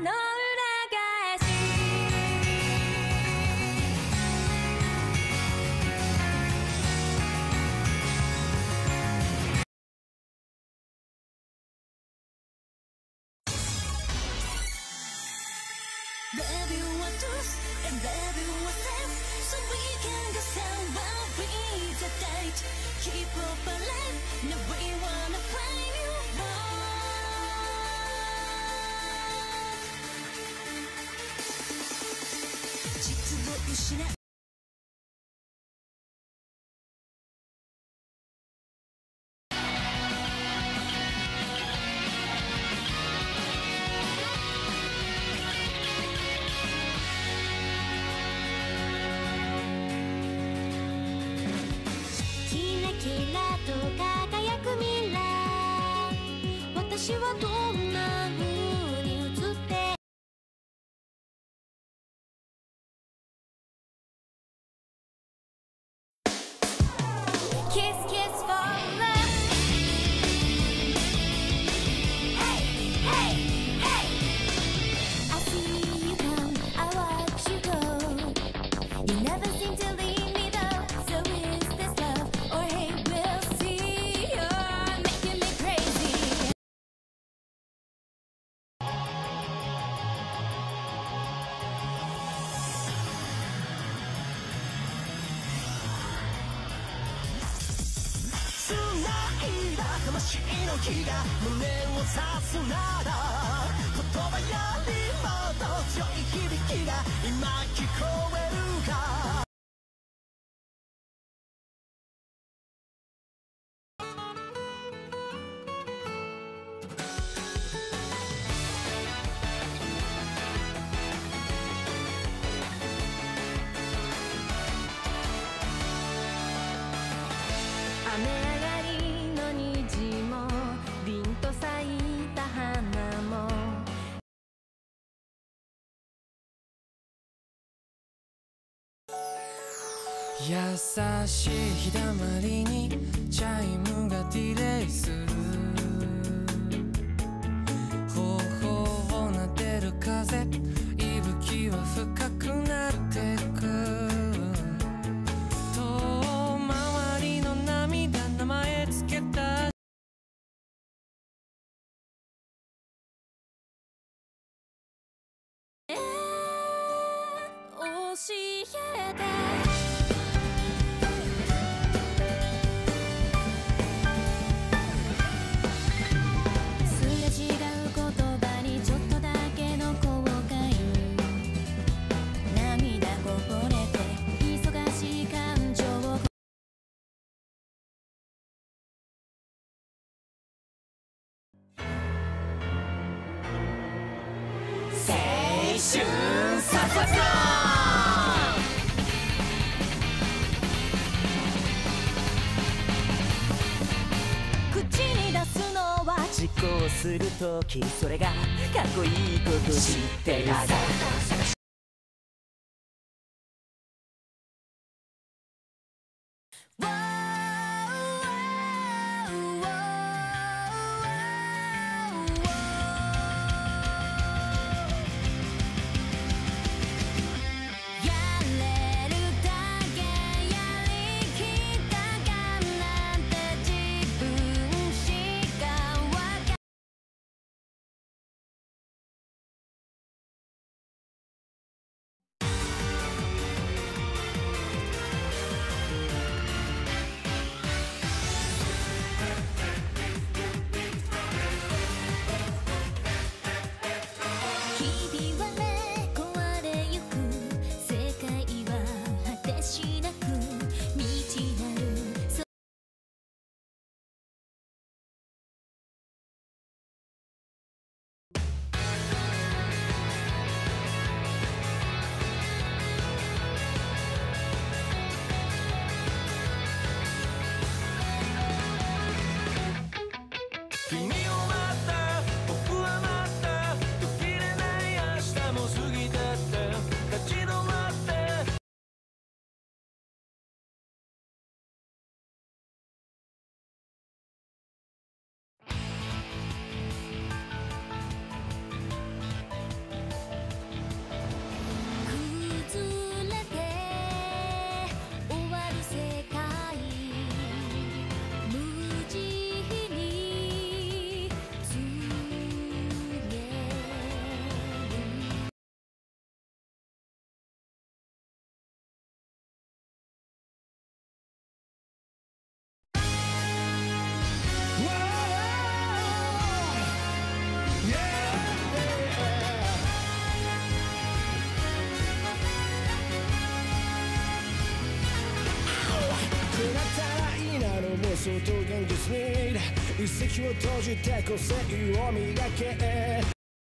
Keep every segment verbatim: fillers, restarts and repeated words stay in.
の裏返しBaby, what does and baby, what else? So we can go somewhere with the date. Keep up alive, now we wanna find you more. 実を失う私はどんな風に映ってKiss kiss for love Hey hey hey I see you come, I watch you go You never seem to leave me though So is this love or hate we'll see You're making me crazy魂の火が胸を刺すなら言葉よりもっと強い響きが今聞こえるか雨上がりの虹も凛と咲いた花も優しい日だまりにチャイムがディレイする頬をなでる風息吹は深くなってく遠回りの涙名前つけた教えてすれ違う言葉にちょっとだけの後悔涙こぼれて忙しい感情を青春サササ口に出すのは実行するときそれがかっこいいこと知ってるさ Kiss me 一石を閉じて個性を磨け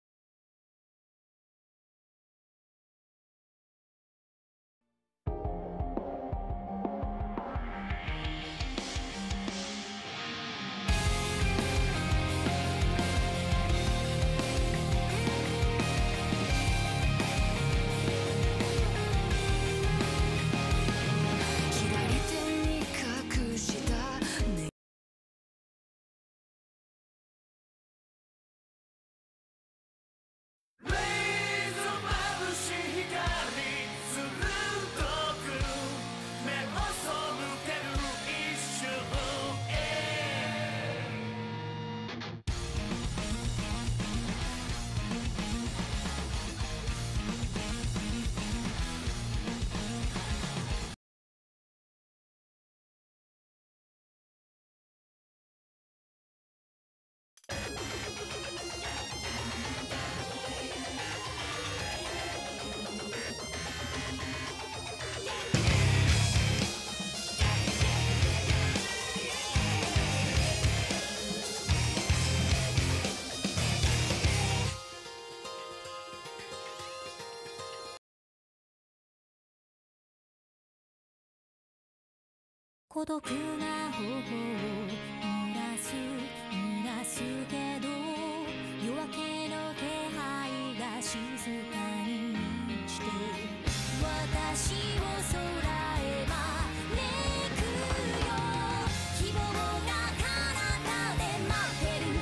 孤独な頬を濡らす濡らすけど夜明けの気配が静かに満ちて私を空へ招くよ希望が彼方で待ってる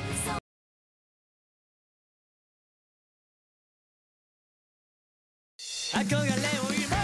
憧れを今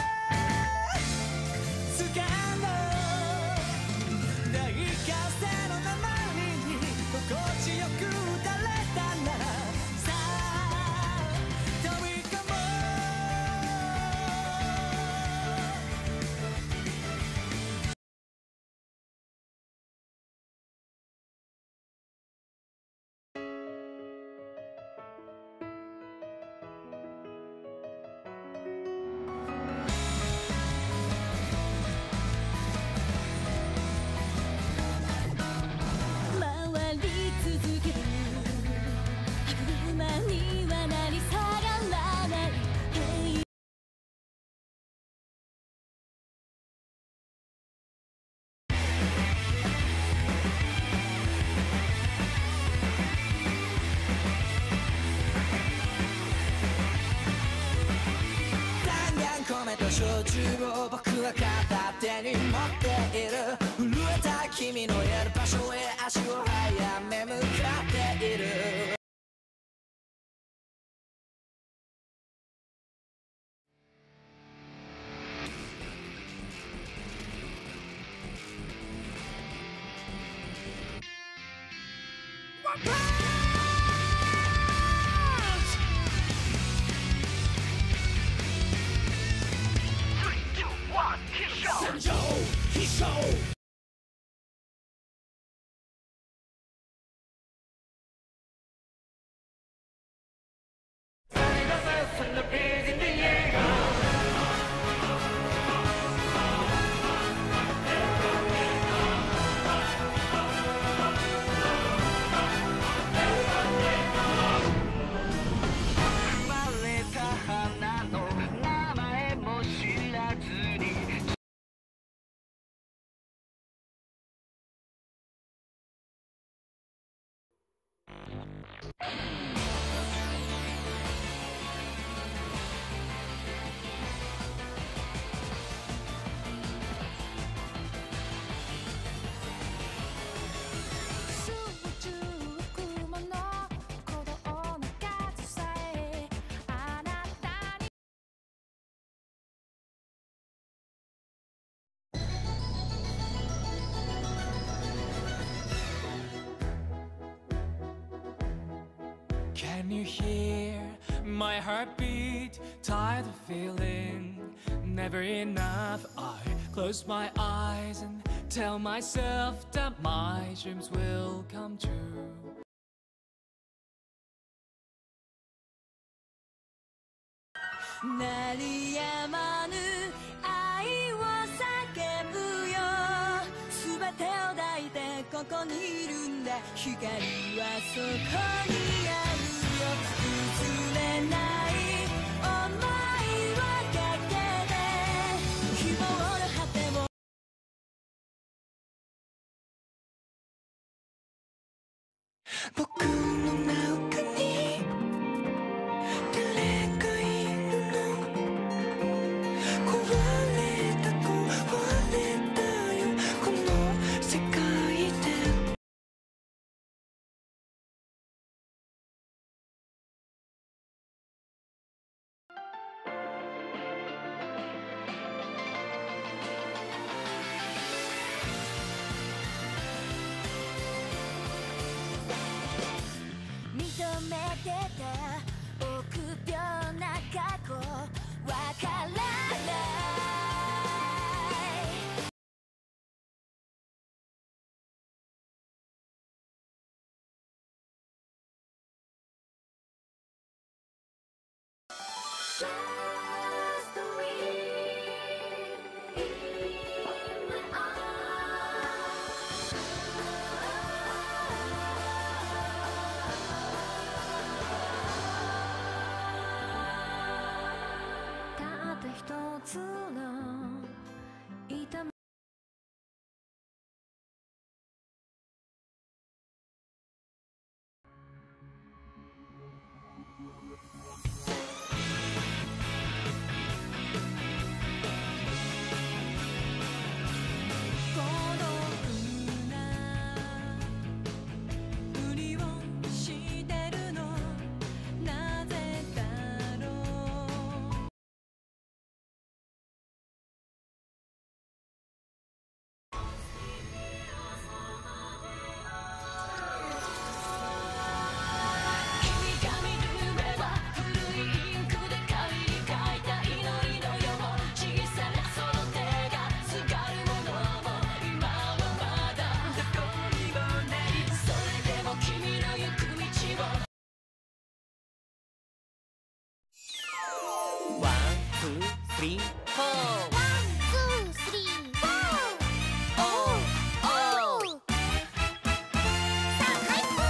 焼酎を僕は片手に持っている震えた君のいる場所へ足を早め向かっているCan you hear my heartbeat? Tired of feeling never enough. I close my eyes and tell myself that my dreams will come true. 鳴りやまぬ愛を叫ぶよ全てを抱いてここにいるんだ光はそこにあるよ崩れない想いはかけて希望の果てを僕の中に誰かいるの壊れた壊れたよこの世界で認めてた臆病な過去わからないたった一つの痛み孤独なふりをしてるのなぜだろう君が見る夢は古いインクで紙に書いた祈りのよう小さなその手がすがるものも今はまだどこにもないそれでも君の行く道をワン、ツー、スリー、フォー。 ワン、ツー、スリー、フォーおーおーさあ開封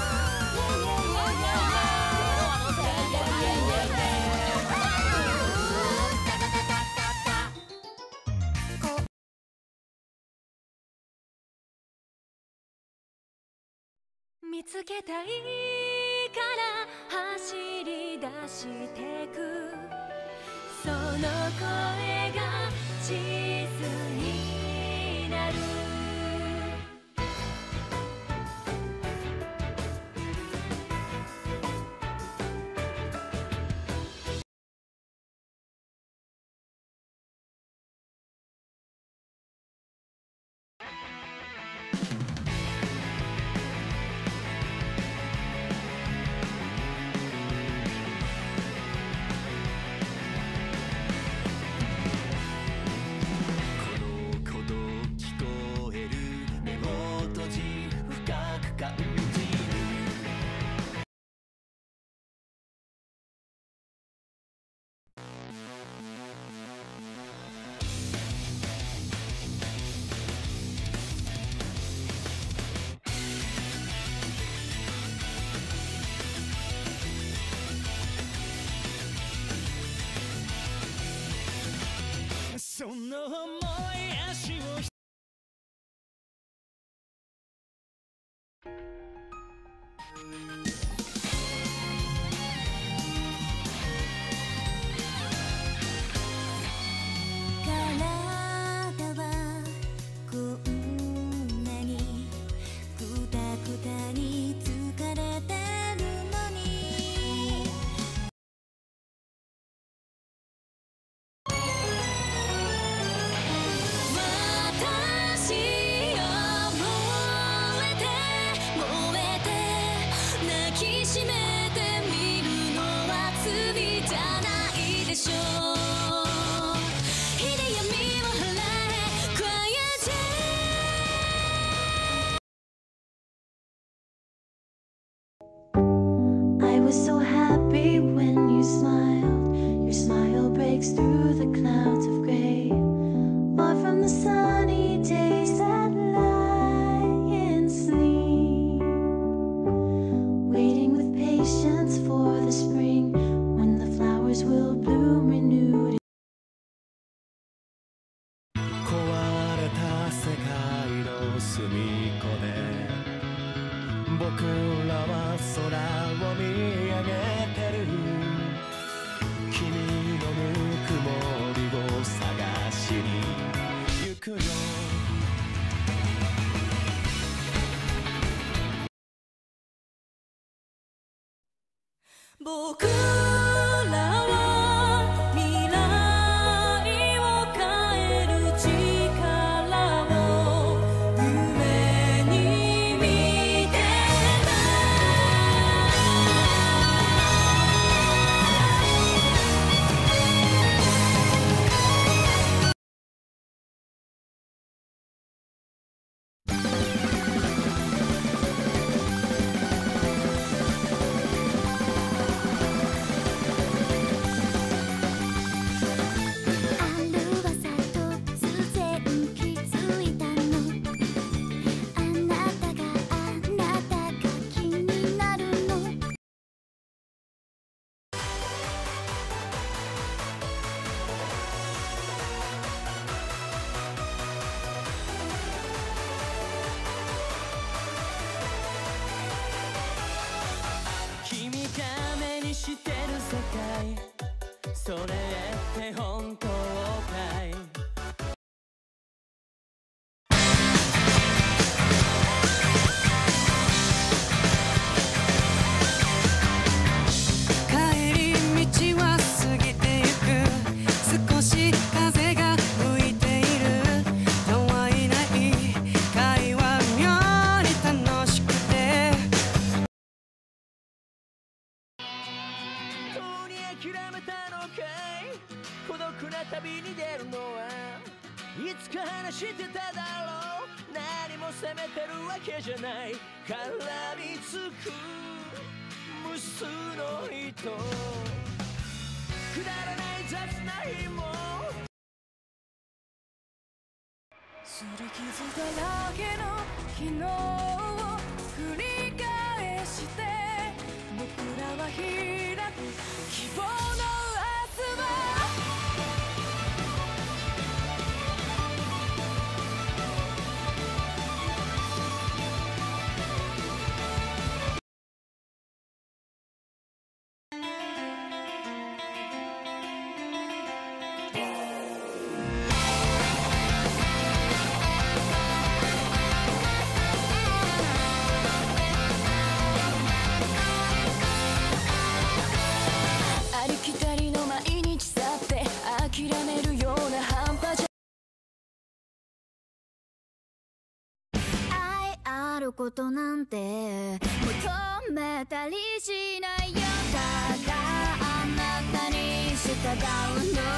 見つけたいから走り出してくその声が地図になるその重い足を体はこんなにくたくたに疲れてるのに私を燃えて燃えて泣きしめてみるのは罪じゃないでしょう火で闇を払え Quiet I was so happy when you smiled Your smile breaks through the clouds of gray Or from the sunny days that lie in 僕らは空を見上げてる君のぬくもりを探しに行くよ僕らは未来を変える力を夢に見て君が目にしてる世界それって本当かい帰り道は過ぎてゆく少し風が吹いているたわいない会話妙に楽しくてとうに諦めたのかい孤独な旅に出るのはいつか話してただろう何も責めてるわけじゃない絡みつく無数の糸くだらない雑な紐すり傷だらけの昨日を繰り返して僕らは開く希望の明日はありきたりの毎日去って諦めるような半端じゃ愛あることなんて求めたりしないよただあなたに従うの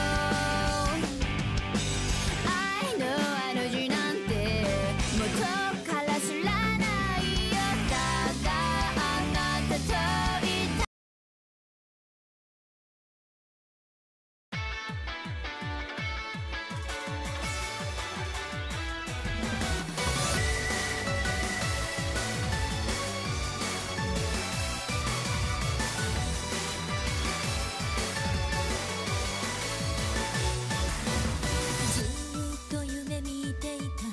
愛のあの字なんて元から知らないよただあなたといたずっと夢見ていた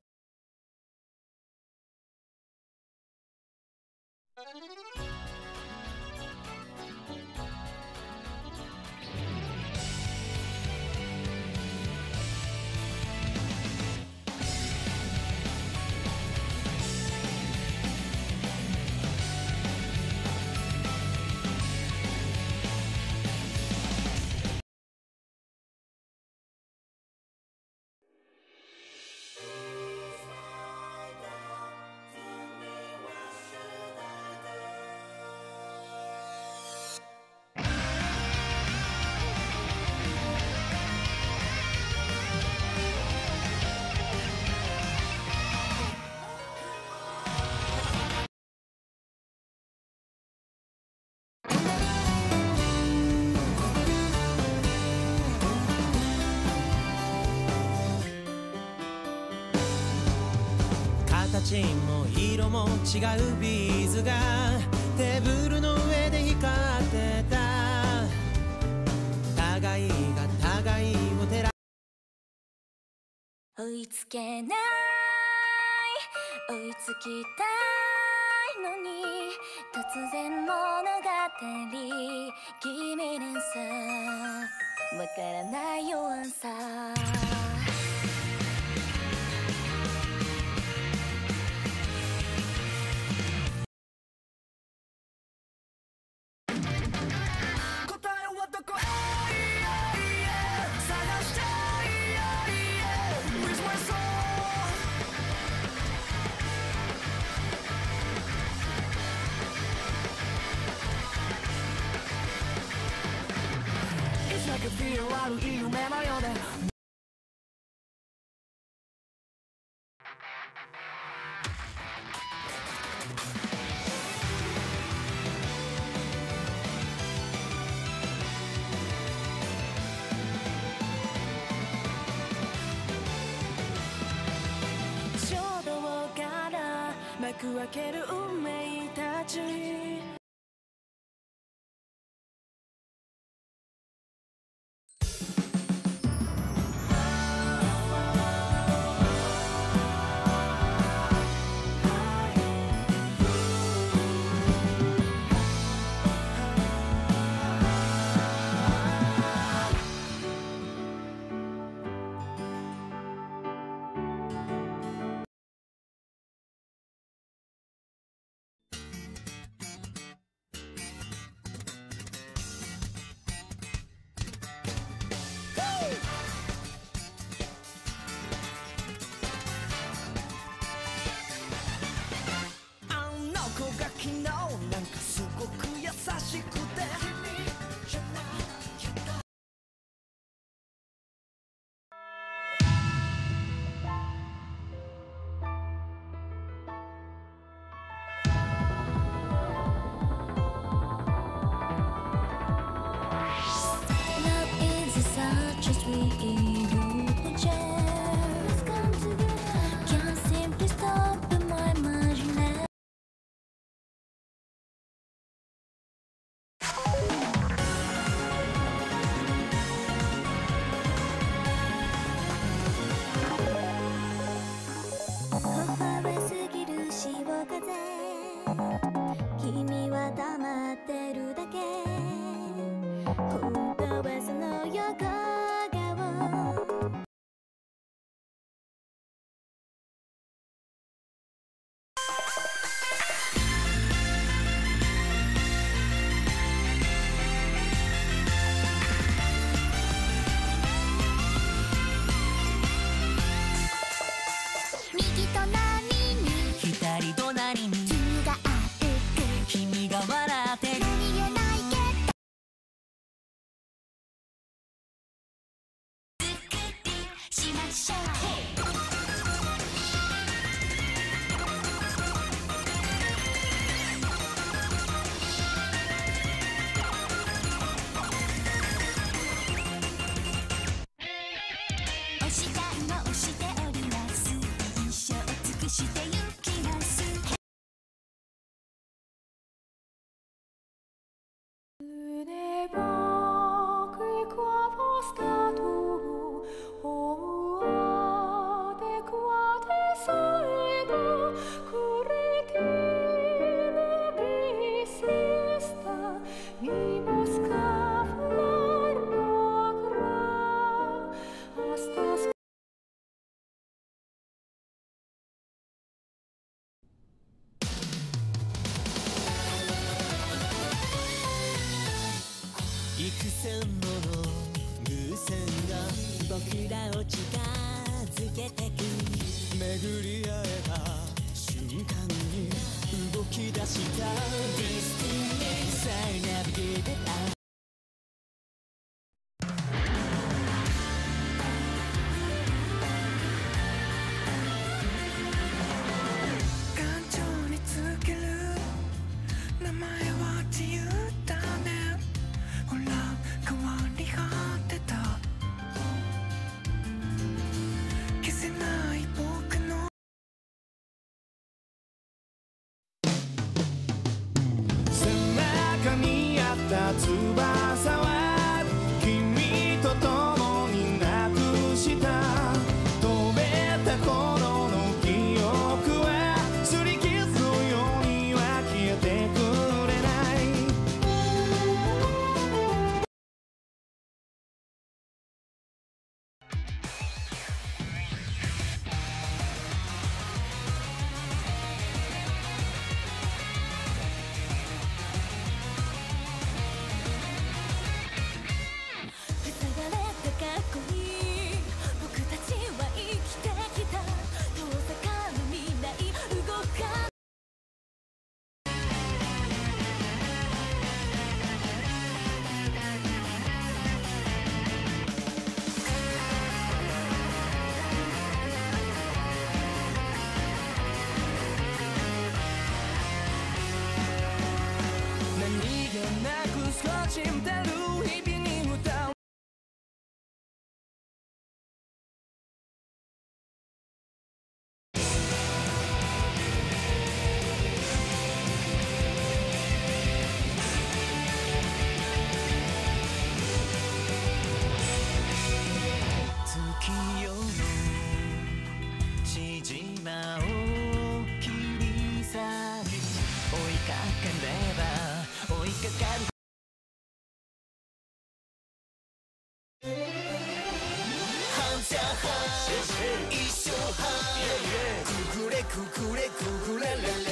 形も色も違うビーズがテーブルの上で光ってた互いが互いを照ら追いつけない追いつきたいの突然物語君にさわからないよアンサー幕開ける運命たち君は黙ってるだけ本当はその横顔右隣に左隣に君があって君が笑ってる何気ないけど作りしましょうお叱りをしております一生尽くしてゆきます Ce n'est pas que quoi stato o adequate saedo curritina bisesta mi busca flar logra hasta なく少し見てる日々に歌う月夜の縮まを切り裂き追いかければ追いかかる反射反一生半くくれくくれくくれレレレレレレ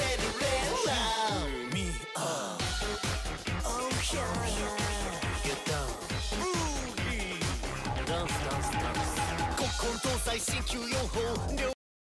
Love me up Oh yeah Get down Boogie ダンスダンスダンスコント最新きゅうよん法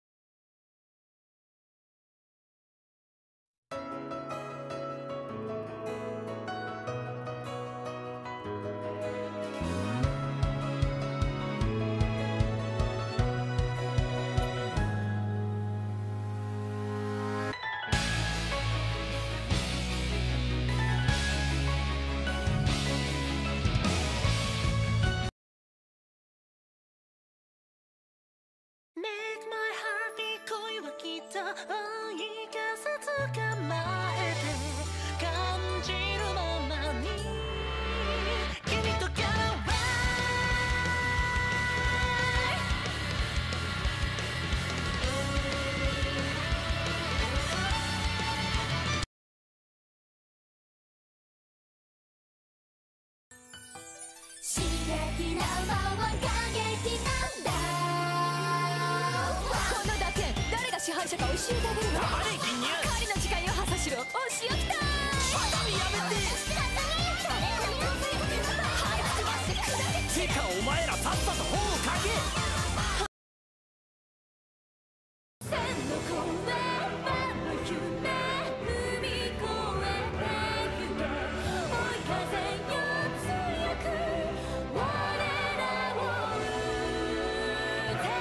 Make my heart beat 恋はきっと追い風捕まえて感じるままに君と Get away 刺激ナンバーワン過激なんだこのだけ誰が支配者か教えてあげるわ狩りの時間よはさしろお仕置きたいバタミやめててかお前らさっさと本を書け線の越え場の夢踏み越えてゆけ追い風よ強く我らを打て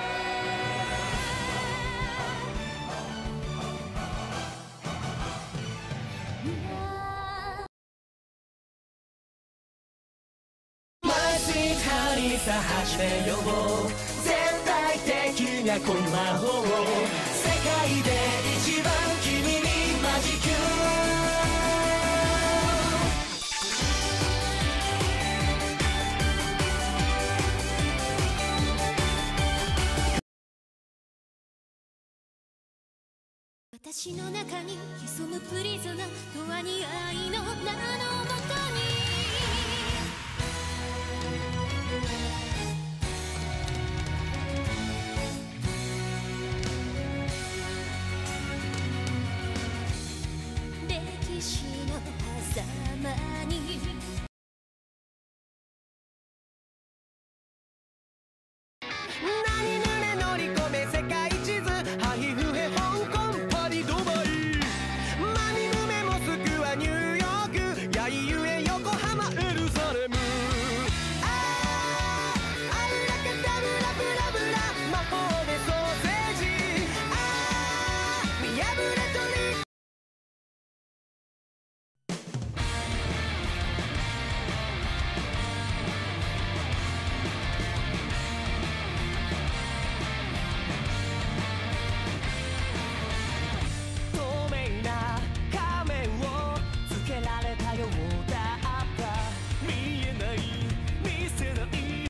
マイスイートハニーさ始めよう絶対的な恋魔法世界で一番君にマジキュ私の中に潜むプリズナとはに愛の名のもとに歴史の狭間に何ぬね乗り込め世界地図ハヒフヘ香港パリドバイマニムメモスクワニューヨークやいゆえ横浜エルサレムあーあらかダブラブラブラ魔法でソーセージあー見破れとり透明な仮面をつけられたようだった見えない見せない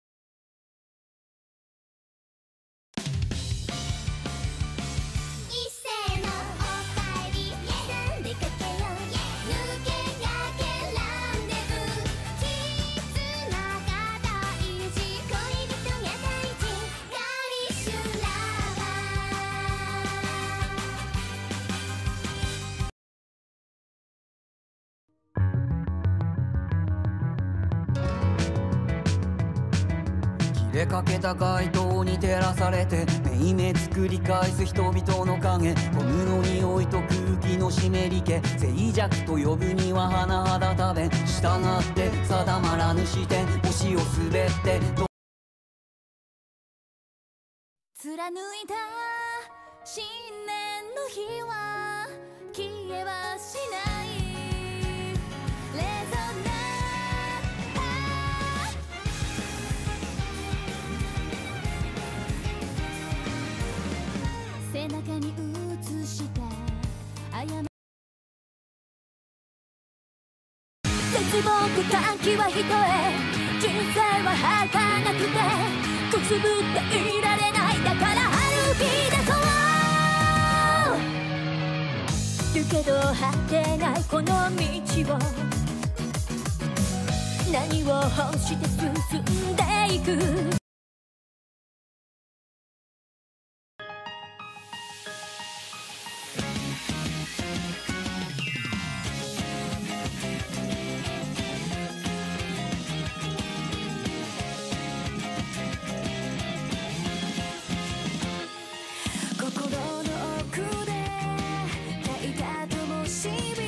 一斉のおかえり出かけよう抜け駆けランデブー絆が大事恋人が大事ガリシュラバ切れかけた街灯に照らされてめいめ作り返す人々の影ゴムの匂いと空気の湿り気静寂と呼ぶには甚だ多弁従って定まらぬ視点星を滑って貫いた信念の火は消えはしないしぼく短期は一重、人生は儚くてくすぶっていられない、だから歩き出そう。だけど果てないこの道を何を欲して進んでいく。心の奥で泣いた灯火、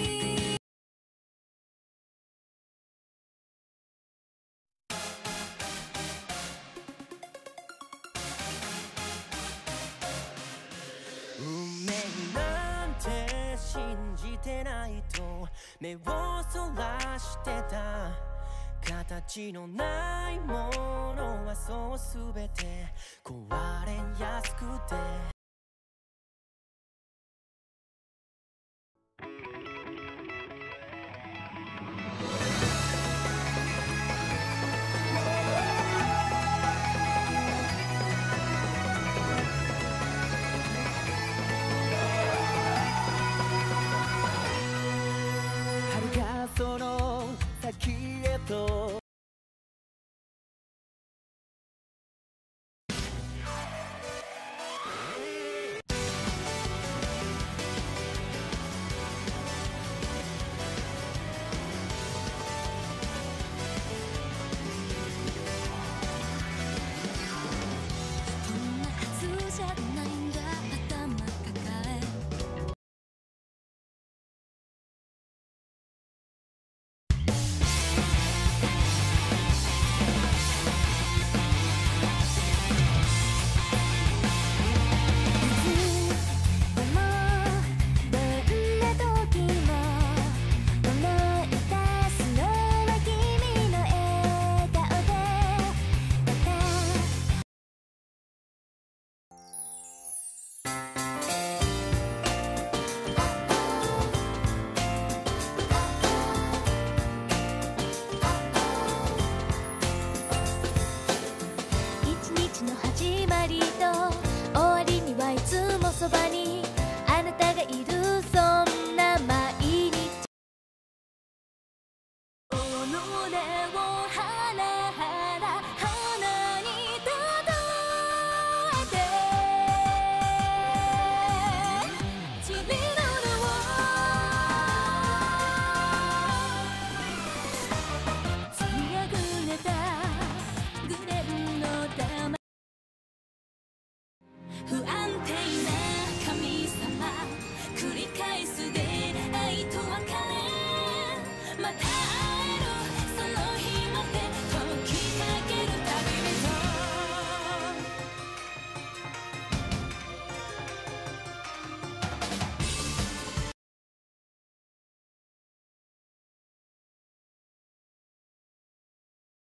運命なんて信じてないと目をそらしてた、形のないものはそうすべて壊れやすくて。 遥かその先へとこんなはずじゃないんだ頭抱え、一日の始まりと終わりにはいつもそばにあなたがいる、そんな毎日。己を花々花に例えて散りるのを積みあぐれたグレンの玉、不安定な神様繰り返す出会いと別れ、また